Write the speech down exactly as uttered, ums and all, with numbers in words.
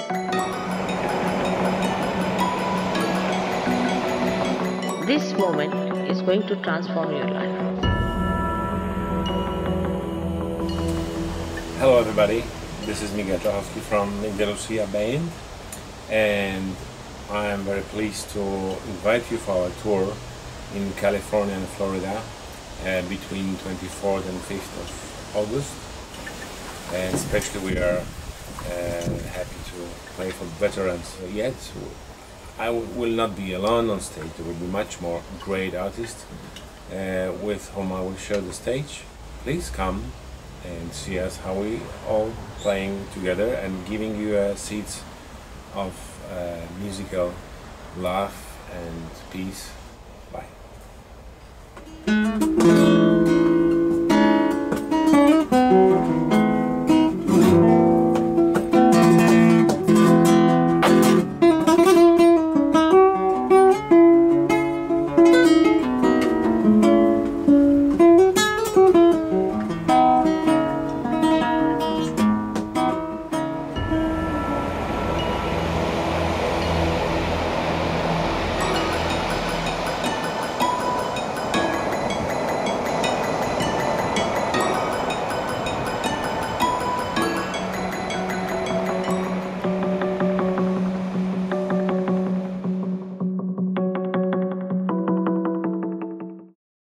This moment is going to transform your life. Hello everybody, this is Miguel Czachowski from Indialucia band, and I am very pleased to invite you for our tour in California and Florida uh, between twenty-fourth and fifth of August. And especially we are uh, happy to play for veterans. Yet I will not be alone on stage. There will be much more great artists uh, with whom I will share the stage. Please come and see us how we all playing together and giving you a seeds of uh, musical love and peace. Bye.